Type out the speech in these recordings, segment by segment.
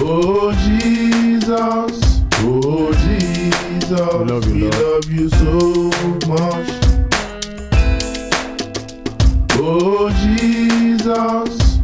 Oh Jesus, oh Jesus, we love you so much. Oh Jesus,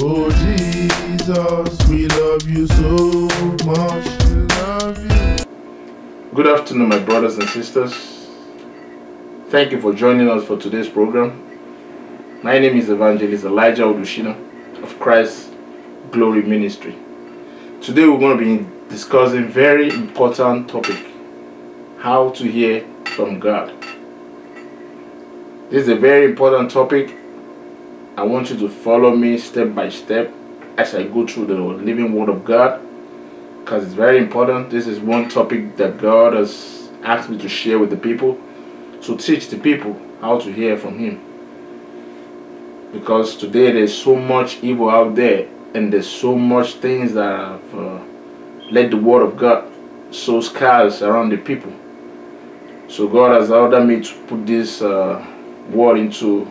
we love you so much. We love you. Good afternoon, my brothers and sisters. Thank you for joining us for today's program. My name is Evangelist Elijah Odushina of Christ Glory Ministry. Today we're going to be discussing a very important topic: how to hear from God. This is a very important topic. I want you to follow me step by step as I go through the living Word of God, because it's very important. This is one topic that God has asked me to share with the people, to teach the people how to hear from Him. Because today there's so much evil out there, and there's so much things that have let the Word of God sow scars around the people. So God has ordered me to put this word into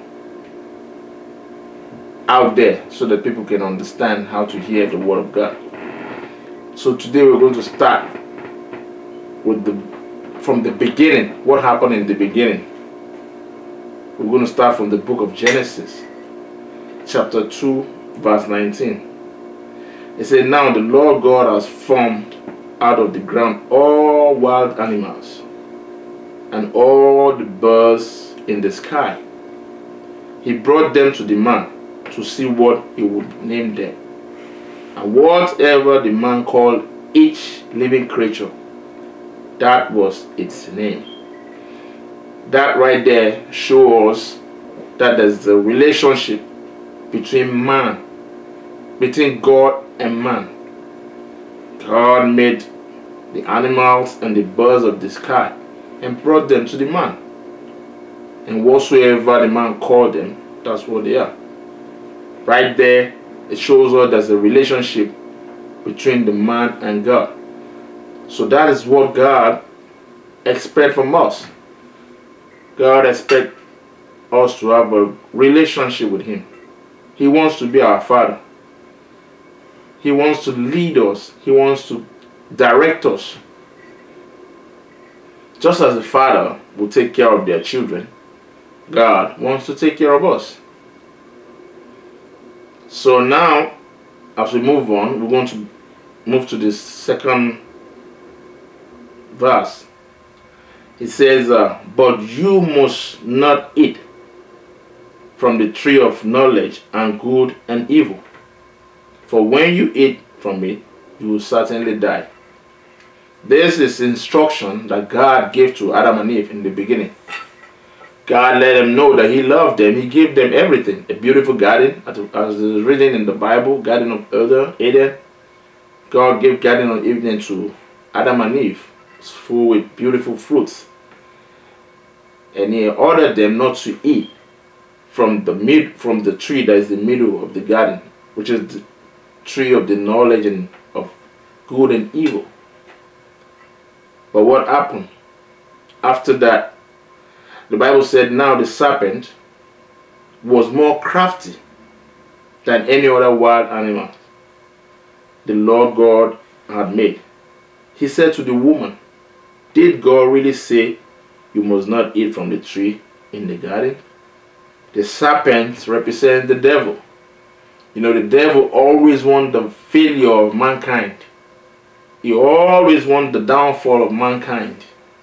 out there so that people can understand how to hear the Word of God. So today we're going to start with from the beginning. What happened in the beginning? We're going to start from the book of Genesis, chapter 2, verse 19. It said, "Now the Lord God has formed out of the ground all wild animals and all the birds in the sky. He brought them to the man to see what he would name them. And whatever the man called each living creature, that was its name." That right there shows that there's a relationship between God and man. God made the animals and the birds of the sky and brought them to the man. And whatsoever the man called them, that's what they are. Right there, it shows us there's a relationship between the man and God. So that is what God expects from us. God expects us to have a relationship with Him. He wants to be our Father. He wants to lead us. He wants to direct us. Just as a father will take care of their children, God wants to take care of us. So now, as we move on, we're going to move to the second verse. It says, "But you must not eat from the tree of knowledge and good and evil. For when you eat from it, you will certainly die." This is instruction that God gave to Adam and Eve in the beginning. God let them know that He loved them. He gave them everything. A beautiful garden, as is written in the Bible, Garden of Eden. God gave Garden of Eden to Adam and Eve. It's full with beautiful fruits. And He ordered them not to eat from the tree that is in the middle of the garden, which is the tree of the knowledge and of good and evil. But what happened after that? The Bible said, "Now the serpent was more crafty than any other wild animal the Lord God had made. He said to the woman, 'Did God really say you must not eat from the tree in the garden?'" The serpent represents the devil. You know, the devil always wants the failure of mankind. He always wants the downfall of mankind.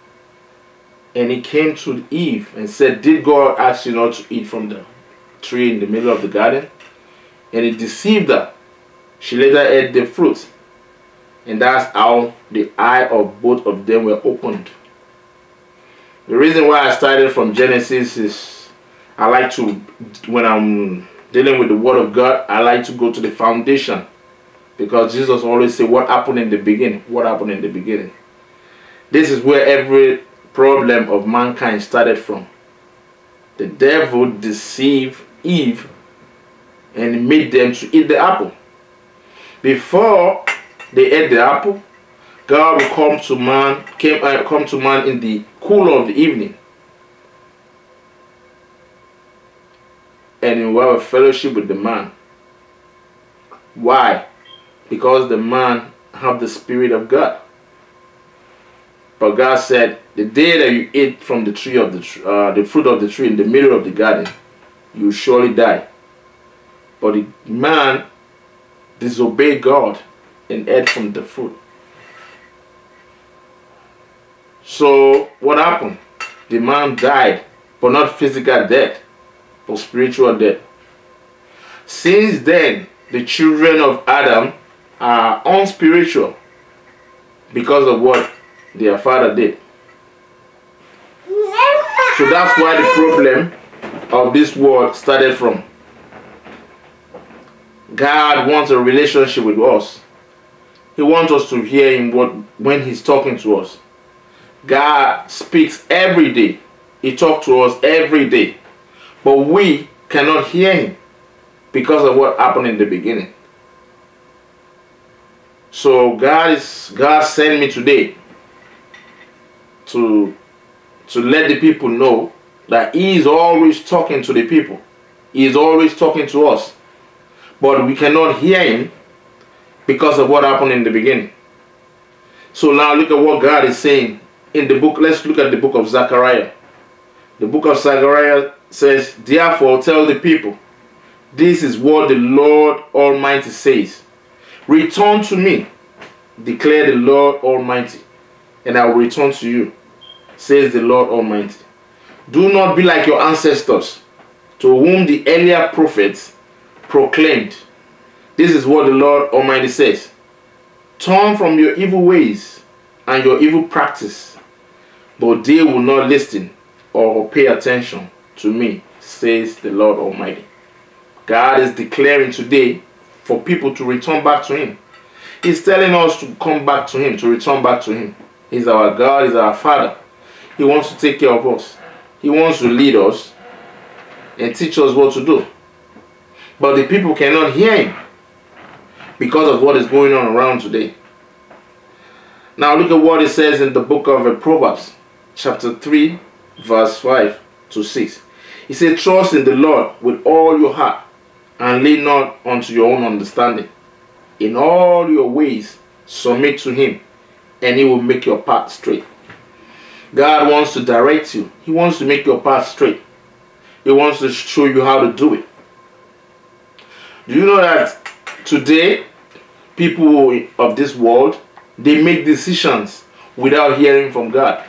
And he came to Eve and said, "Did God ask you not to eat from the tree in the middle of the garden?" And he deceived her. She later ate the fruit. And that's how the eye of both of them were opened. The reason why I started from Genesis is I like to, when I'm dealing with the Word of God, I like to go to the foundation. Because Jesus always said, "What happened in the beginning? What happened in the beginning?" This is where every problem of mankind started from. The devil deceived Eve and made them to eat the apple. Before they ate the apple, God will come to man in the cool of the evening, and he will have a fellowship with the man. Why? Because the man have the Spirit of God. But God said, the day that you eat from the tree of the fruit of the tree in the middle of the garden, you will surely die. But the man disobeyed God and ate from the fruit. So what happened? The man died, but not physical death, but spiritual death. Since then, the children of Adam are unspiritual because of what their father did. So that's why the problem of this world started from. God wants a relationship with us. He wants us to hear him when he's talking to us. God speaks every day. He talks to us every day. But we cannot hear him because of what happened in the beginning. So God sent me today to let the people know that he is always talking to the people. He is always talking to us. But we cannot hear him because of what happened in the beginning. So now look at what God is saying in the book. Let's look at the book of Zechariah. The book of Zechariah says, therefore tell the people, this is what the Lord Almighty says. Return to me, declare the Lord Almighty, and I will return to you, says the Lord Almighty. Do not be like your ancestors, to whom the earlier prophets proclaimed. This is what the Lord Almighty says. Turn from your evil ways and your evil practice, but they will not listen or pay attention to me, says the Lord Almighty. God is declaring today for people to return back to him. He's telling us to come back to him, to return back to him. He's our God, he's our Father. He wants to take care of us. He wants to lead us and teach us what to do. But the people cannot hear him because of what is going on around today. Now look at what it says in the book of Proverbs, chapter 3, verse 5 to 6. He said, trust in the Lord with all your heart and lean not unto your own understanding. In all your ways submit to him, and he will make your path straight. God wants to direct you. He wants to make your path straight. He wants to show you how to do it. Do you know that today, people of this world, they make decisions without hearing from God?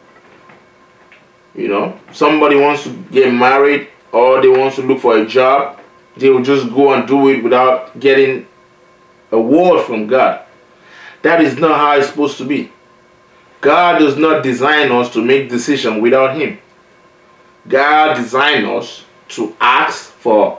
You know, somebody wants to get married or they want to look for a job, they will just go and do it without getting a word from God. That is not how it's supposed to be. God does not design us to make decisions without him. God designed us to ask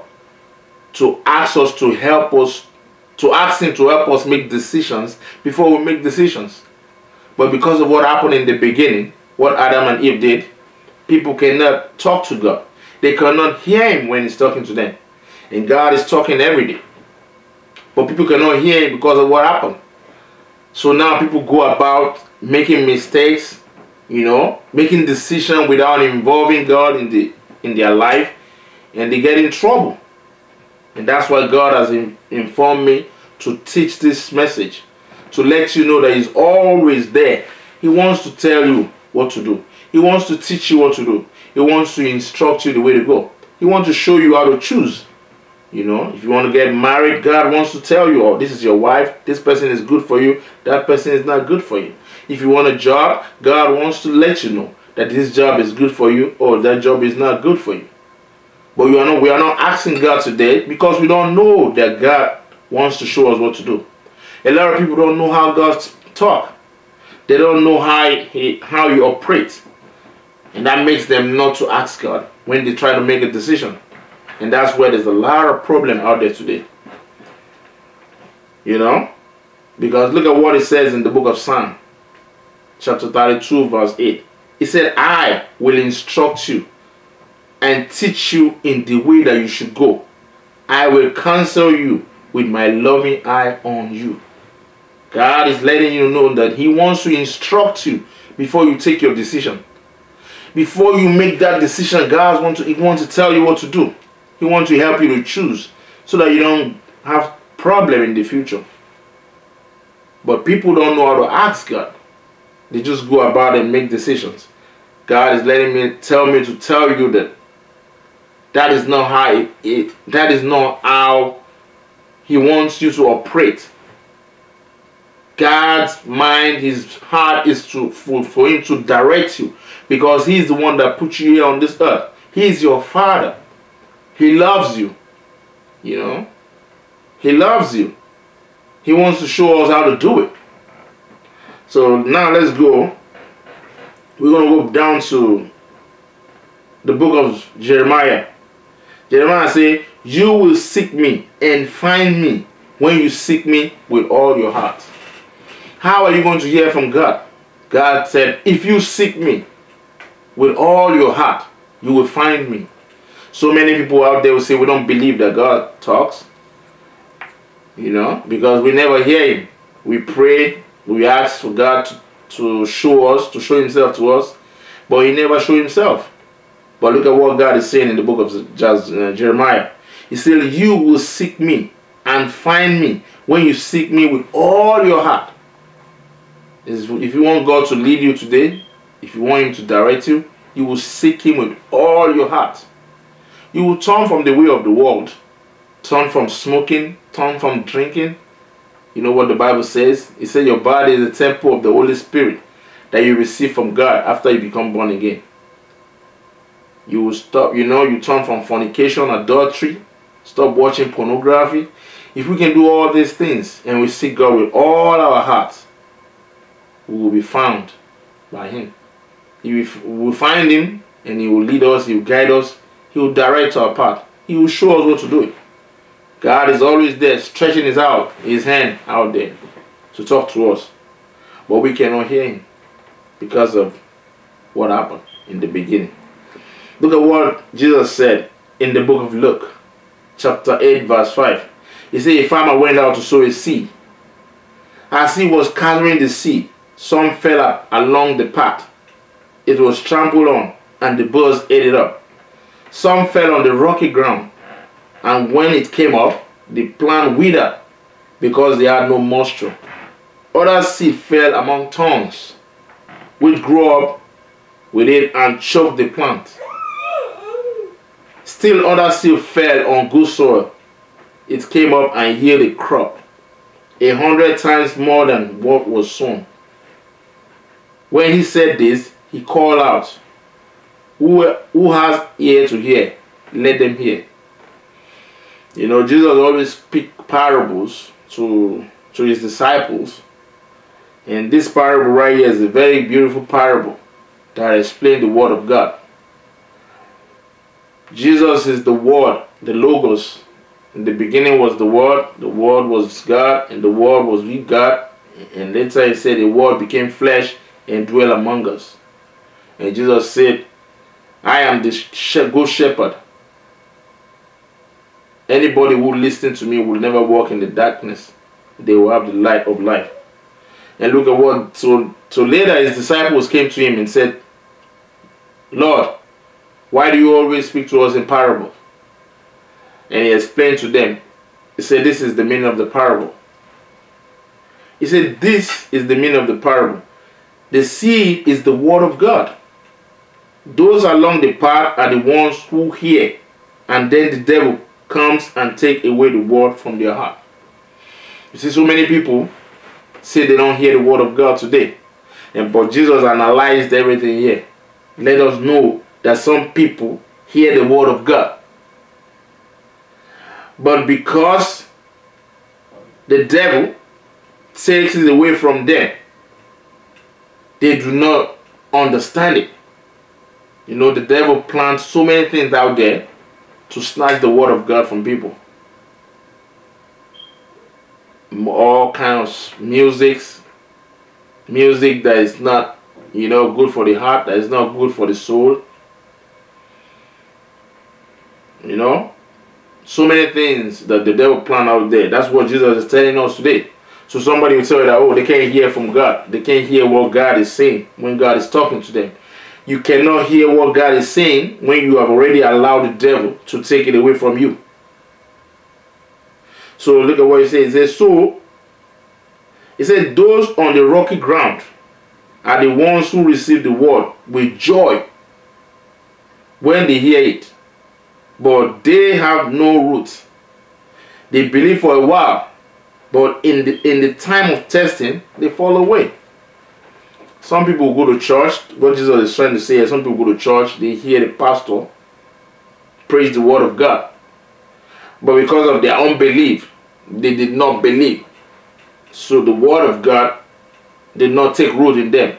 us to help us, to ask him to help us make decisions before we make decisions. But because of what happened in the beginning, what Adam and Eve did, people cannot talk to God. They cannot hear him when he's talking to them. And God is talking every day. But people cannot hear him because of what happened. So now people go about making mistakes, you know, making decisions without involving God in their life, and they get in trouble. And that's why God has informed me to teach this message, to let you know that he's always there. He wants to tell you what to do. He wants to teach you what to do. He wants to instruct you the way to go. He wants to show you how to choose. You know, if you want to get married, God wants to tell you, oh, this is your wife, this person is good for you, that person is not good for you. If you want a job, God wants to let you know that this job is good for you or that job is not good for you. But we are not asking God today because we don't know that God wants to show us what to do. A lot of people don't know how God talks. They don't know how he operates. And that makes them not to ask God when they try to make a decision. And that's where there's a lot of problem out there today. You know? Because look at what it says in the book of Psalm, chapter 32, verse 8. It said, I will instruct you and teach you in the way that you should go. I will counsel you with my loving eye on you. God is letting you know that he wants to instruct you before you take your decision. Before you make that decision, God wants to tell you what to do. He wants to help you to choose so that you don't have problem in the future. But people don't know how to ask God. They just go about and make decisions. God is letting me tell you that that is not how that is not how He wants you to operate. God's mind, His heart is for Him to direct you, because He's the one that put you here on this earth. He is your Father. He loves you. You know, He loves you. He wants to show us how to do it. So now let's go. We're going to go down to the book of Jeremiah. Jeremiah says, you will seek me and find me when you seek me with all your heart. How are you going to hear from God? God said, if you seek me with all your heart, you will find me. So many people out there will say we don't believe that God talks. You know, because we never hear Him. We pray, we ask for God to show us, to show Himself to us, but He never shows Himself. But look at what God is saying in the book of Jeremiah. He said, you will seek me and find me when you seek me with all your heart. If you want God to lead you today, if you want Him to direct you, you will seek Him with all your heart. You will turn from the way of the world, turn from smoking, turn from drinking. You know what the Bible says? It says your body is a temple of the Holy Spirit that you receive from God after you become born again. You will stop, you know, you turn from fornication, adultery, stop watching pornography. If we can do all these things and we seek God with all our hearts, we will be found by Him. We will find Him and He will lead us, He will guide us, He will direct our path. He will show us what to do. God is always there, stretching His hand out there to talk to us. But we cannot hear Him because of what happened in the beginning. Look at what Jesus said in the book of Luke, chapter 8, verse 5. He said, a farmer went out to sow his seed. As he was gathering the seed, some fell up along the path. It was trampled on, and the birds ate it up. Some fell on the rocky ground, and when it came up, the plant withered because they had no moisture. Other seed fell among thorns, which grew up with it and choked the plant. Still other seed fell on good soil. It came up and yielded a crop, 100 times more than what was sown. When he said this, he called out, who has ear to hear, let them hear. You know, Jesus always speak parables to His disciples. And this parable right here is a very beautiful parable that explains the Word of God. Jesus is the Word, the Logos. In the beginning was the Word was God, and the Word was with God. And later He said the Word became flesh and dwelt among us. And Jesus said, I am the good shepherd. Anybody who listens to me will never walk in the darkness. They will have the light of life. And look at what, so later His disciples came to Him and said, Lord, why do you always speak to us in parables? And He explained to them. He said, this is the meaning of the parable. He said, this is the meaning of the parable. The seed is the Word of God. Those along the path are the ones who hear, and then the devil comes and take away the Word from their heart. You see, so many people say they don't hear the Word of God today. But Jesus analyzed everything here. Let us know that some people hear the Word of God. But because the devil takes it away from them, they do not understand it. You know, the devil plants so many things out there to snatch the Word of God from people. All kinds of music that is not, you know, good for the heart, that is not good for the soul. You know, so many things that the devil plant out there. That's what Jesus is telling us today. So somebody will tell you that, oh, they can't hear from God. They can't hear what God is saying when God is talking to them. You cannot hear what God is saying when you have already allowed the devil to take it away from you. So look at what He says. It He said, those on the rocky ground are the ones who receive the word with joy when they hear it, but they have no root. They believe for a while, but in the time of testing, they fall away. Some people go to church. What Jesus is trying to say is, some people go to church, they hear the pastor preach the word of God, but because of their unbelief, they did not believe. So the word of God did not take root in them,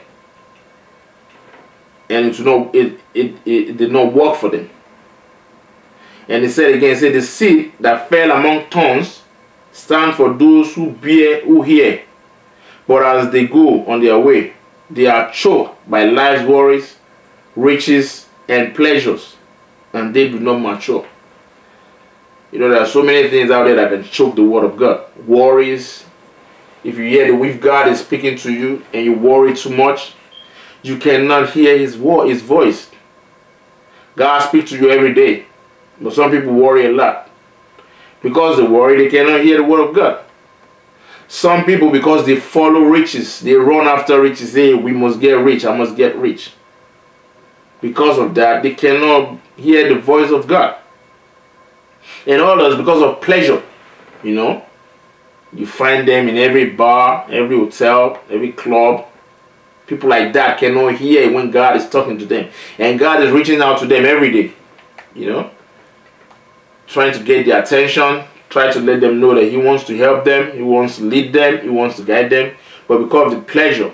and it did not work for them. And he said again, he said, the seed that fell among thorns stand for those who hear, but as they go on their way, they are choked by life's worries, riches, and pleasures, and they do not mature. You know, there are so many things out there that can choke the word of God. Worries. If you hear if God is speaking to you and you worry too much, you cannot hear his voice. God speaks to you every day, but some people worry a lot. Because they worry, they cannot hear the word of God. Some people, because they follow riches, they run after riches. Say, we must get rich, I must get rich. Because of that, they cannot hear the voice of God. And others, because of pleasure, you know, you find them in every bar, every hotel, every club. People like that cannot hear when God is talking to them. And God is reaching out to them every day, you know, trying to get their attention, try to let them know that he wants to help them, he wants to lead them, he wants to guide them. But because of the pleasure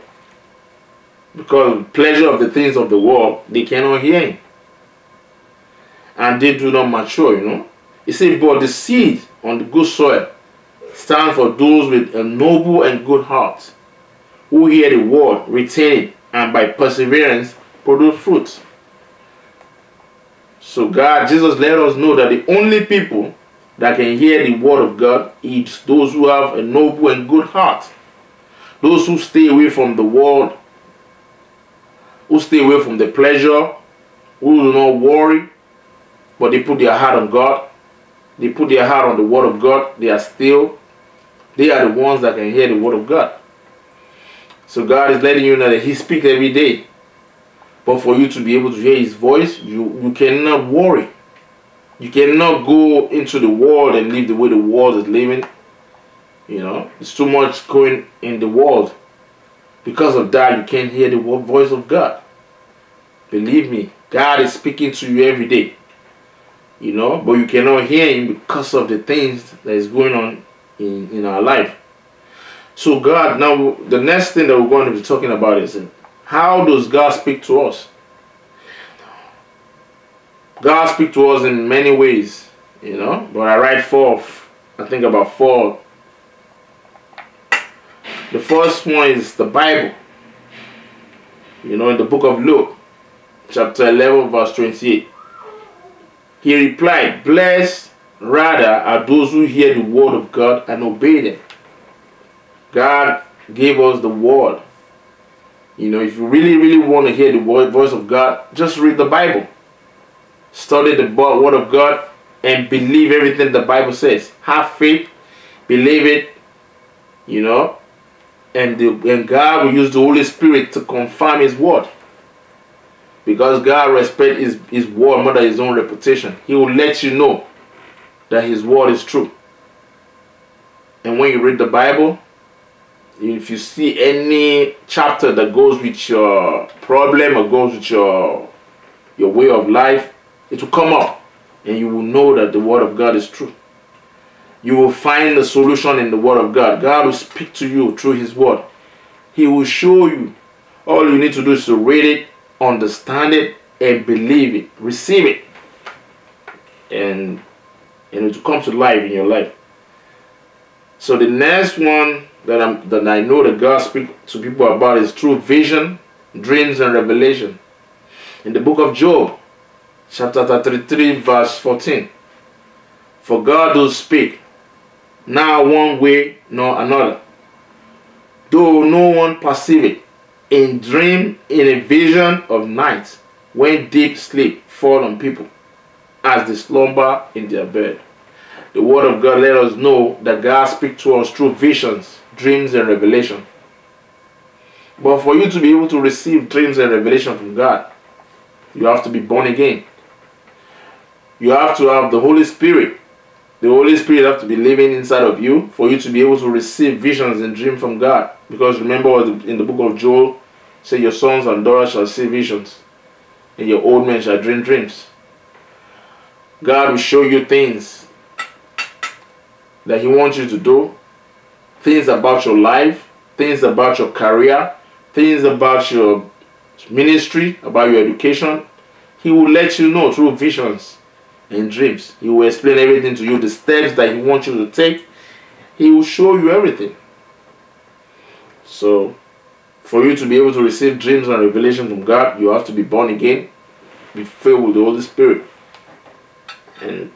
of the things of the world, they cannot hear him. And they do not mature, you know. He said, but the seed on the good soil stand for those with a noble and good heart, who hear the word, retain it, and by perseverance produce fruit. So Jesus let us know that the only people that can hear the word of God is those who have a noble and good heart. Those who stay away from the world, who stay away from the pleasure, who do not worry, but they put their heart on God. They put their heart on the word of God. They are the ones that can hear the word of God. So God is letting you know that he speaks every day. But for you to be able to hear his voice, you cannot worry. You cannot go into the world and live the way the world is living. You know, it's too much going in the world. Because of that, you can't hear the voice of God. Believe me, God is speaking to you every day. You know, but you cannot hear him because of the things that is going on in our life. So God, now the next thing that we're going to be talking about is, how does God speak to us? God speaks to us in many ways, you know, but I write I think about four. The first one is the Bible. You know, in the book of Luke, chapter 11, verse 28. He replied, blessed rather are those who hear the word of God and obey them. God gave us the word. You know, if you really, really want to hear the voice of God, just read the Bible. Study the word of God and believe everything the Bible says. Have faith, believe it, you know, and God will use the Holy Spirit to confirm his word. Because God respects his word more than his own reputation. He will let you know that his word is true. And when you read the Bible, if you see any chapter that goes with your problem or goes with your way of life, it will come up and you will know that the word of God is true. You will find the solution in the word of God. God will speak to you through his word. He will show you. All you need to do is to read it, understand it, and believe it. Receive it. And it will come to life in your life. So the next one that I know that God speaks to people about is through vision, dreams, and revelation. In the book of Job, chapter 33, verse 14. For God does speak, now one way nor another, though no one perceive it, in dream, in a vision of night, when deep sleep fall on people, as they slumber in their bed. The word of God let us know that God speaks to us through visions, dreams and revelation. But for you to be able to receive dreams and revelation from God, you have to be born again. You have to have the Holy Spirit. The Holy Spirit has to be living inside of you for you to be able to receive visions and dreams from God. Because remember in the book of Joel, say your sons and daughters shall see visions, and your old men shall dream dreams. God will show you things that He wants you to do, things about your life, things about your career, things about your ministry, about your education. He will let you know through visions and dreams. He will explain everything to you, the steps that He wants you to take. He will show you everything. So, for you to be able to receive dreams and revelation from God, you have to be born again, be filled with the Holy Spirit, and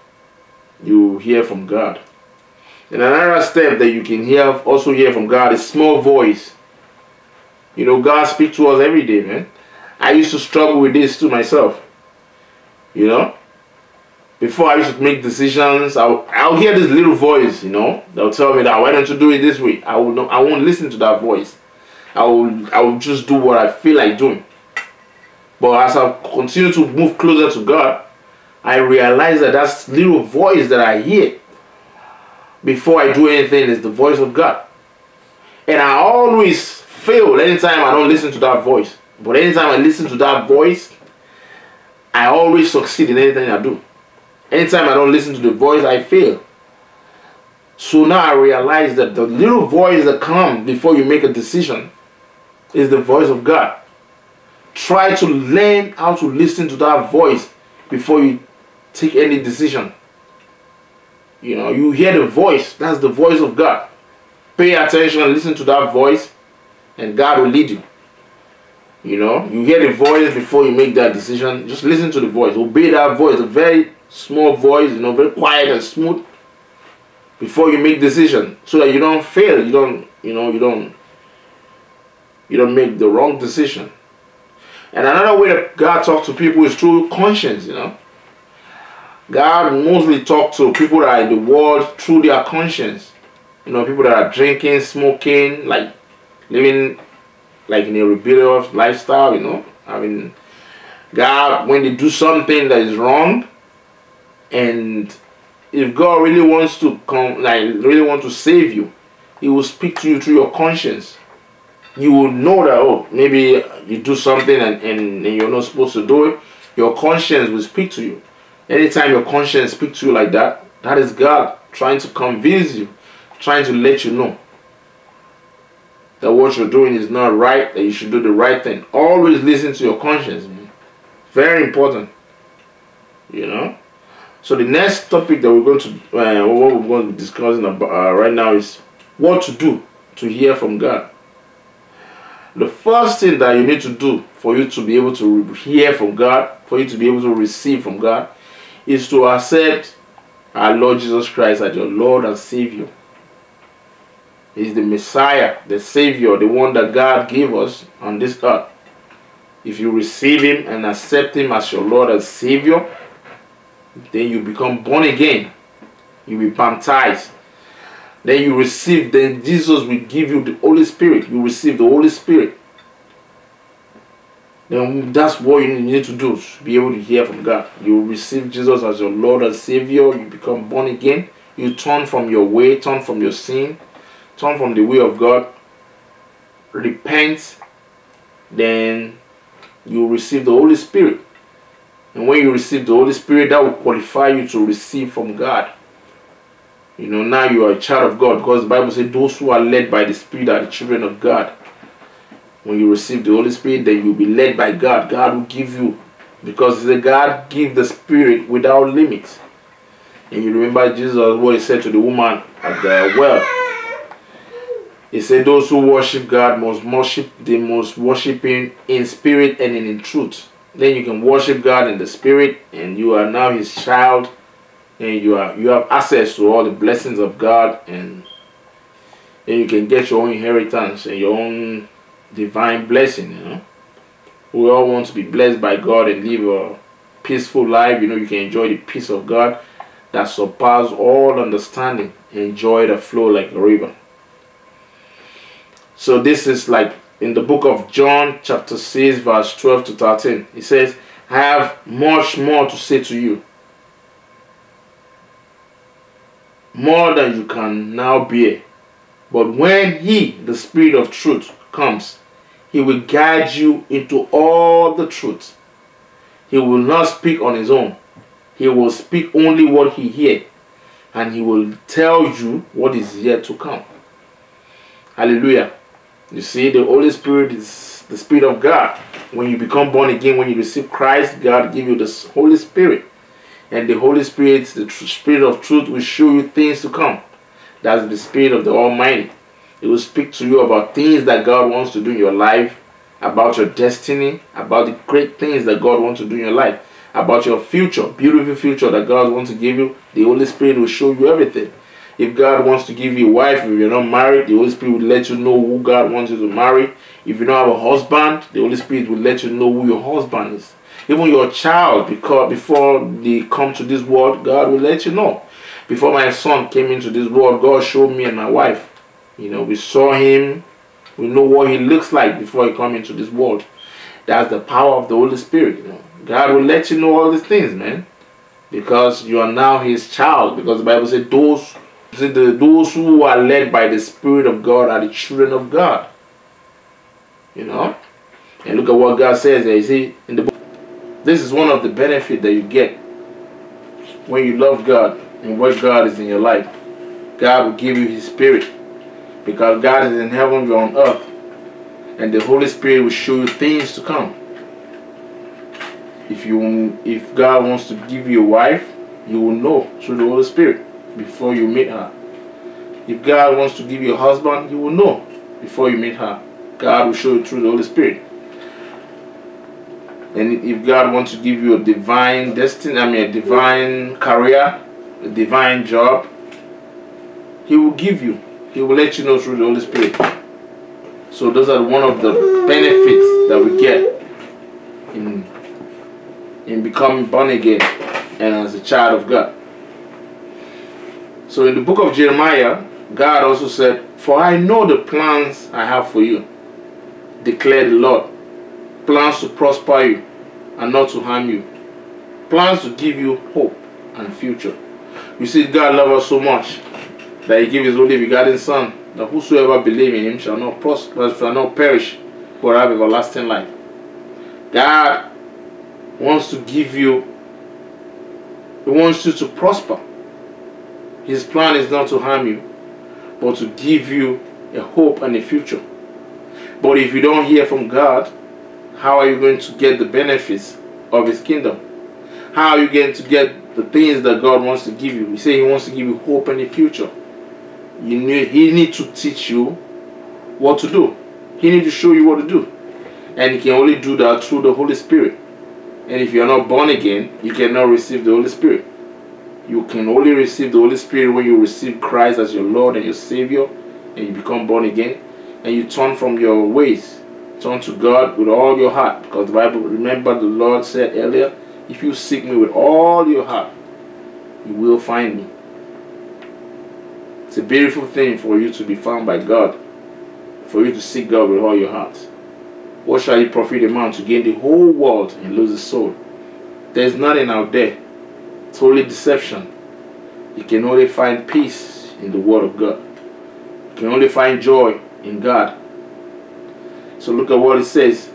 you hear from God. And another step that you can also hear from God is small voice. You know, God speaks to us every day, man. I used to struggle with this too myself. You know, before I used to make decisions, I'll hear this little voice, you know, that'll tell me that why don't you do it this way? I won't listen to that voice. I will just do what I feel like doing. But as I continue to move closer to God, I realize that little voice that I hear before I do anything is the voice of God. And I always fail anytime I don't listen to that voice. But anytime I listen to that voice, I always succeed in anything I do. Anytime I don't listen to the voice, I fail. So now I realize that the little voice that comes before you make a decision is the voice of God. Try to learn how to listen to that voice before you take any decision. You know, you hear the voice, that's the voice of God. Pay attention and listen to that voice, and God will lead you. You know, you hear the voice before you make that decision. Just listen to the voice. Obey that voice. A very small voice, you know, very quiet and smooth, before you make decision, so that you don't fail. You don't make the wrong decision. And another way that God talks to people is through conscience. You know, God mostly talks to people that are in the world through their conscience. You know, people that are drinking, smoking, like living like in a rebellious lifestyle, you know. I mean, God, when they do something that is wrong, and if God really wants to really want to save you, He will speak to you through your conscience. You will know that, oh, maybe you do something and you're not supposed to do it. Your conscience will speak to you. Anytime your conscience speaks to you like that, that is God trying to convince you, trying to let you know that what you're doing is not right, that you should do the right thing. Always listen to your conscience, man. Very important. You know? So the next topic that we're going to be discussing about right now is what to do to hear from God. The first thing that you need to do for you to be able to hear from God, for you to be able to receive from God, is to accept our Lord Jesus Christ as your Lord and Savior. He's the Messiah, the Savior, the one that God gave us on this earth. If you receive Him and accept Him as your Lord and Savior, then you become born again. You will be baptized. Then you receive, then Jesus will give you the Holy Spirit. You receive the Holy Spirit. Then that's what you need to do to be able to hear from God. You receive Jesus as your Lord and Savior. You become born again. You turn from your way, turn from your sin, turn from the way of God. Repent. Then you receive the Holy Spirit. And when you receive the Holy Spirit, that will qualify you to receive from God. You know, now you are a child of God, because the Bible says those who are led by the Spirit are the children of God. When you receive the Holy Spirit, then you'll be led by God. God will give you, because the God gives the Spirit without limits. And you remember Jesus, what He said to the woman at the well. He said those who worship God must worship Him in spirit and in truth. Then you can worship God in the Spirit, and you are now His child, and you have access to all the blessings of God, and then you can get your own inheritance and your own divine blessing. You know, we all want to be blessed by God and live a peaceful life. You know, you can enjoy the peace of God that surpasses all understanding, and enjoy the flow like a river. So this is like in the book of John chapter 6 verse 12 to 13. It says, I have much more to say to you, more than you can now bear. But when he, the Spirit of truth, comes, he will guide you into all the truth. He will not speak on his own. He will speak only what he hears, and he will tell you what is yet to come. Hallelujah. You see, the Holy Spirit is the Spirit of God. When you become born again, when you receive Christ, God gives you the Holy Spirit. And the Holy Spirit, the Spirit of truth, will show you things to come. That's the Spirit of the Almighty. It will speak to you about things that God wants to do in your life, about your destiny, about the great things that God wants to do in your life, about your future, beautiful future that God wants to give you. The Holy Spirit will show you everything. If God wants to give you a wife, if you're not married, the Holy Spirit will let you know who God wants you to marry. If you don't have a husband, the Holy Spirit will let you know who your husband is. Even your child, because before they come to this world, God will let you know. Before my son came into this world, God showed me and my wife. You know, we saw him. We know what he looks like before he come into this world. That's the power of the Holy Spirit. You know, God will let you know all these things, man, because you are now his child. Because the Bible said those who are led by the Spirit of God are the children of God. You know, and look at what God says there. You see in the book. This is one of the benefits that you get when you love God and what God is in your life. God will give you his Spirit, because God is in heaven, you're on earth, and the Holy Spirit will show you things to come. If God wants to give you a wife, you will know through the Holy Spirit before you meet her. If God wants to give you a husband, you will know before you meet her. God will show you through the Holy Spirit. And if God wants to give you a divine destiny, a divine career, a divine job, he will give you. He will let you know through the Holy Spirit. So those are one of the benefits that we get in becoming born again and as a child of God. So in the book of Jeremiah, God also said, for I know the plans I have for you, declared the Lord. Plans to prosper you and not to harm you. Plans to give you hope and future. You see, God loves us so much that he gave his only begotten Son, that whosoever believe in him shall not prosper, shall not perish, but have everlasting life. God wants to give you, he wants you to prosper. His plan is not to harm you, but to give you a hope and a future. But if you don't hear from God, how are you going to get the benefits of his kingdom? How are you going to get the things that God wants to give you? He said he wants to give you hope and a future. He needs to teach you what to do. He needs to show you what to do. And he can only do that through the Holy Spirit. And if you are not born again, you cannot receive the Holy Spirit. You can only receive the Holy Spirit when you receive Christ as your Lord and your Savior, and you become born again, and you turn from your ways. Turn to God with all your heart. Because the Bible, remember the Lord said earlier, if you seek me with all your heart, you will find me. It's a beautiful thing for you to be found by God, for you to seek God with all your heart. What shall it profit a man to gain the whole world and lose his soul? There's nothing out there. It's only deception. You can only find peace in the Word of God. You can only find joy in God. So look at what it says.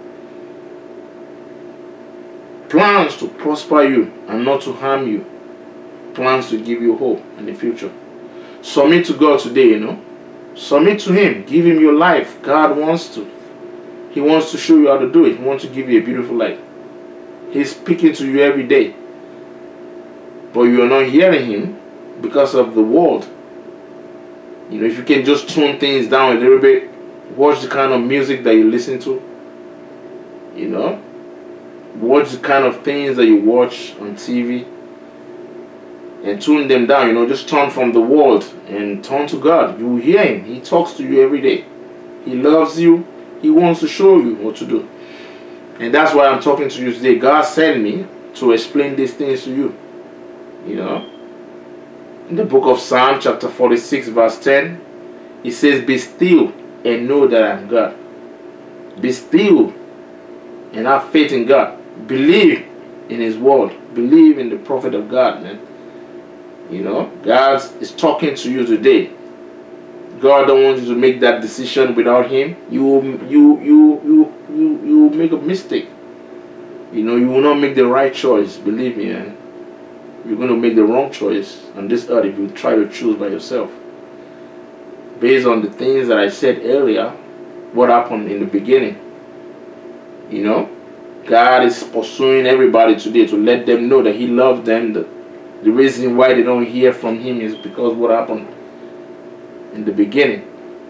Plans to prosper you and not to harm you. Plans to give you hope in the future. Submit to God today, you know. Submit to him. Give him your life. God wants to. He wants to show you how to do it. He wants to give you a beautiful life. He's speaking to you every day. But you are not hearing him because of the world. You know, if you can just tune things down a little bit, watch the kind of music that you listen to. You know, watch the kind of things that you watch on TV. And tune them down, you know, just turn from the world and turn to God. You will hear him. He talks to you every day. He loves you. He wants to show you what to do. And that's why I'm talking to you today. God sent me to explain these things to you. You know, in the book of Psalm chapter 46 verse 10, it says, be still and know that I'm God. Be still and have faith in God. Believe in His word. Believe in the prophet of God, man. You know, God is talking to you today. God don't want you to make that decision without Him. You make a mistake. You know, you will not make the right choice. Believe me, man. You're going to make the wrong choice on this earth if you try to choose by yourself. Based on the things that I said earlier, what happened in the beginning. You know, God is pursuing everybody today to let them know that He loves them. The reason why they don't hear from Him is because what happened in the beginning.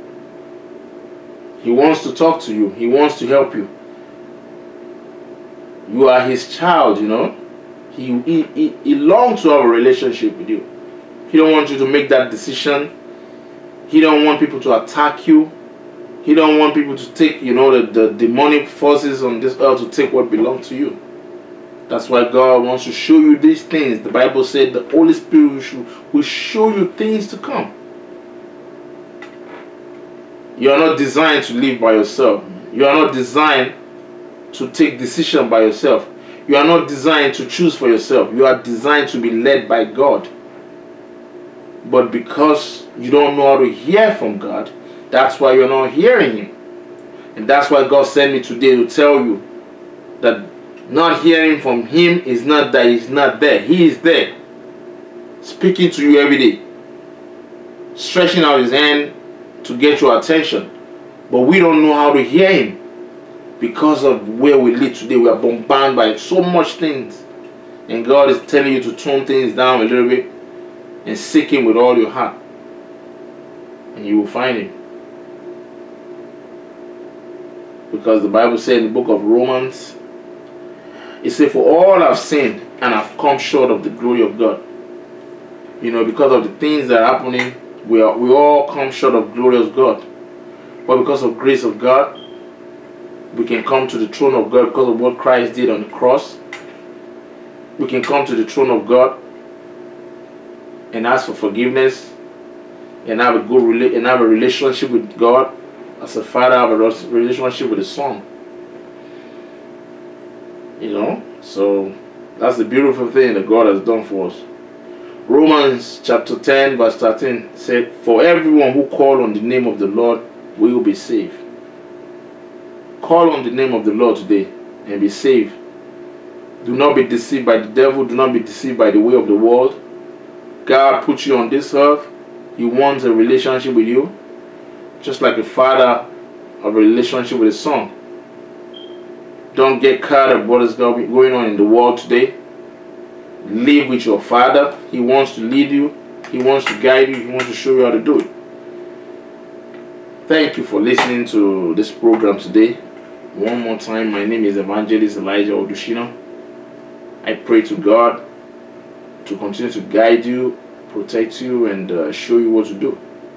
He wants to talk to you. He wants to help you. You are His child, you know. He longs to have a relationship with you. He don't want you to make that decision. He don't want people to attack you. He don't want people to take, you know, the demonic forces on this earth to take what belongs to you. That's why God wants to show you these things. The Bible said the Holy Spirit will show you things to come. You are not designed to live by yourself. You are not designed to take decision by yourself. You are not designed to choose for yourself. You are designed to be led by God. But because you don't know how to hear from God, that's why you're not hearing Him. And that's why God sent me today to tell you that not hearing from Him is not that He's not there. He is there, speaking to you every day, stretching out His hand to get your attention. But we don't know how to hear Him. Because of where we live today, we are bombarded by so much things. And God is telling you to tone things down a little bit and seek Him with all your heart. And you will find Him. Because the Bible said in the book of Romans, it said, for all have sinned and have come short of the glory of God. You know, because of the things that are happening, we all come short of glory of God. But because of grace of God, we can come to the throne of God because of what Christ did on the cross. We can come to the throne of God and ask for forgiveness and have a good relationship with God. As a father, have a relationship with his son. You know, so that's the beautiful thing that God has done for us. Romans chapter 10 verse 13 said, for everyone who call on the name of the Lord will be saved. Call on the name of the Lord today and be saved. Do not be deceived by the devil. Do not be deceived by the way of the world. God put you on this earth. He wants a relationship with you, just like a father of a relationship with his son. Don't get caught up what is going on in the world today. Live with your father. He wants to lead you. He wants to guide you. He wants to show you how to do it. Thank you for listening to this program today. One more time, my name is Evangelist Elijah Odushina. I pray to God to continue to guide you, protect you, and show you what to do.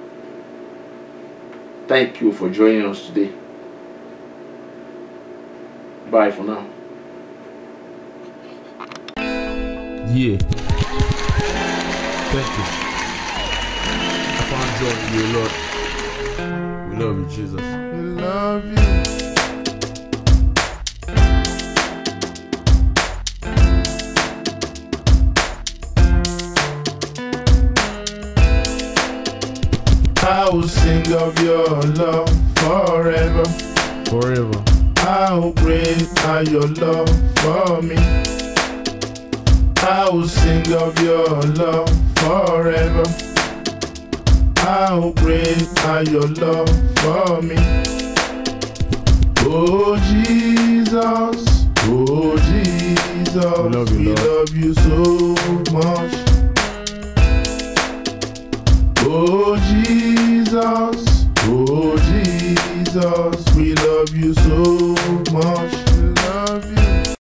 Thank you for joining us today. Bye for now. Yeah. Thank you. I found joy in you, Lord. We love you, Jesus. We love you. I will sing of your love forever. Forever. How great are your love for me. I will sing of your love forever. How great are your love for me. Oh Jesus, oh Jesus, we love you so much. Oh Jesus, we love you so much.